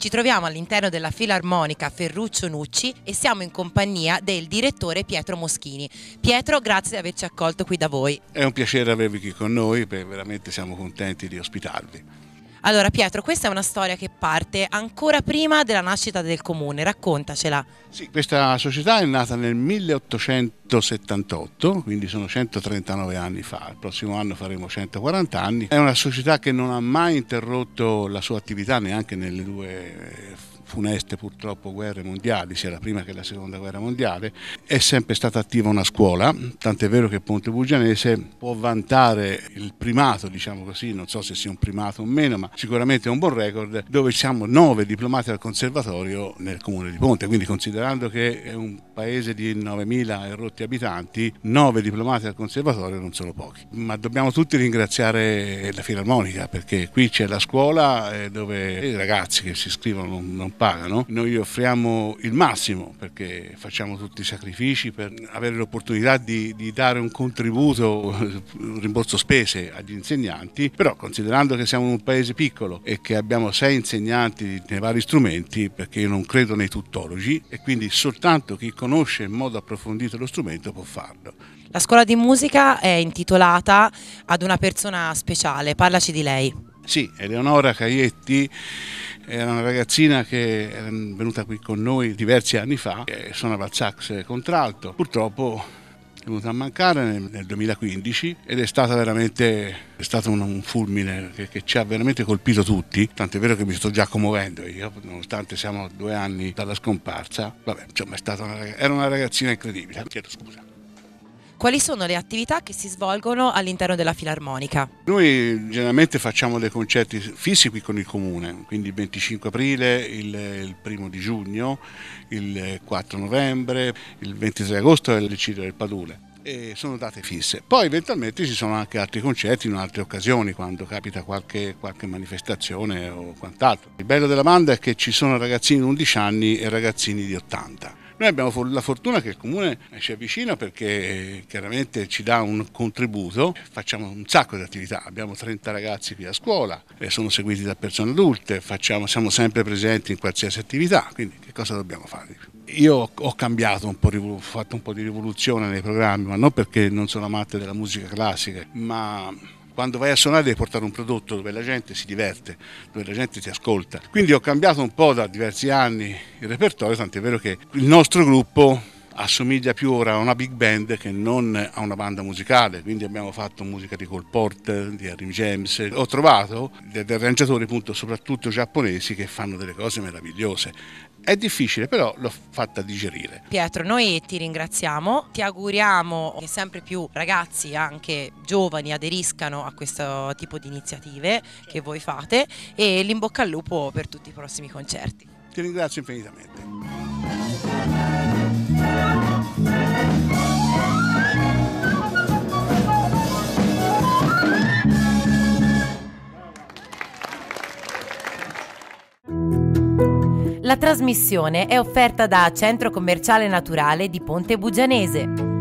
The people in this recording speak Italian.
Ci troviamo all'interno della Filarmonica Ferruccio Nucci e siamo in compagnia del direttore Pietro Moschini. Pietro, grazie di averci accolto qui da voi. È un piacere avervi qui con noi, veramente siamo contenti di ospitarvi. Allora Pietro, questa è una storia che parte ancora prima della nascita del comune, raccontacela. Sì, questa società è nata nel 1878, quindi sono 139 anni fa, il prossimo anno faremo 140 anni. È una società che non ha mai interrotto la sua attività neanche nelle due funeste purtroppo guerre mondiali, sia la prima che la seconda guerra mondiale. È sempre stata attiva una scuola, tant'è vero che Ponte Bugianese può vantare il primato, diciamo così, non so se sia un primato o meno, ma sicuramente è un buon record, dove siamo 9 diplomati al conservatorio nel comune di Ponte, quindi considerando che è un paese di 9.000 e rotti abitanti, 9 diplomati al conservatorio non sono pochi. Ma dobbiamo tutti ringraziare la Filarmonica, perché qui c'è la scuola dove i ragazzi che si iscrivono non pagano, noi offriamo il massimo perché facciamo tutti i sacrifici per avere l'opportunità di dare un contributo, un rimborso spese agli insegnanti, però considerando che siamo un paese piccolo e che abbiamo 6 insegnanti nei vari strumenti, perché io non credo nei tuttologi e quindi soltanto chi conosce in modo approfondito lo strumento può farlo. La scuola di musica è intitolata ad una persona speciale, parlaci di lei. Sì, Eleonora Caietti era una ragazzina che è venuta qui con noi diversi anni fa, suonava il sax contralto, purtroppo è venuta a mancare nel 2015 ed è stato un fulmine che ci ha veramente colpito tutti, tant'è vero che mi sto già commuovendo io, nonostante siamo a 2 anni dalla scomparsa. Vabbè, insomma, era una ragazzina incredibile, chiedo scusa. Quali sono le attività che si svolgono all'interno della Filarmonica? Noi generalmente facciamo dei concerti fissi qui con il comune, quindi il 25 aprile, il 1 di giugno, il 4 novembre, il 23 agosto è l'Eccidio del Padule. E sono date fisse. Poi eventualmente ci sono anche altri concerti in altre occasioni, quando capita qualche manifestazione o quant'altro. Il bello della banda è che ci sono ragazzini di 11 anni e ragazzini di 80. Noi abbiamo la fortuna che il comune ci avvicina perché chiaramente ci dà un contributo, facciamo un sacco di attività, abbiamo 30 ragazzi qui a scuola, sono seguiti da persone adulte, siamo sempre presenti in qualsiasi attività, quindi che cosa dobbiamo fare? Io ho cambiato ho fatto un po' di rivoluzione nei programmi, ma non perché non sono amante della musica classica, ma quando vai a suonare devi portare un prodotto dove la gente si diverte, dove la gente ti ascolta. Quindi ho cambiato un po' da diversi anni il repertorio, tant'è vero che il nostro gruppo assomiglia più ora a una big band che non a una banda musicale, quindi abbiamo fatto musica di Cole Porter, di Harry James. Ho trovato degli arrangiatori appunto soprattutto giapponesi che fanno delle cose meravigliose. È difficile, però l'ho fatta digerire. Pietro, noi ti ringraziamo, ti auguriamo che sempre più ragazzi, anche giovani, aderiscano a questo tipo di iniziative che voi fate e l'in bocca al lupo per tutti i prossimi concerti. Ti ringrazio infinitamente. La trasmissione è offerta da Centro Commerciale Naturale di Ponte Bugianese.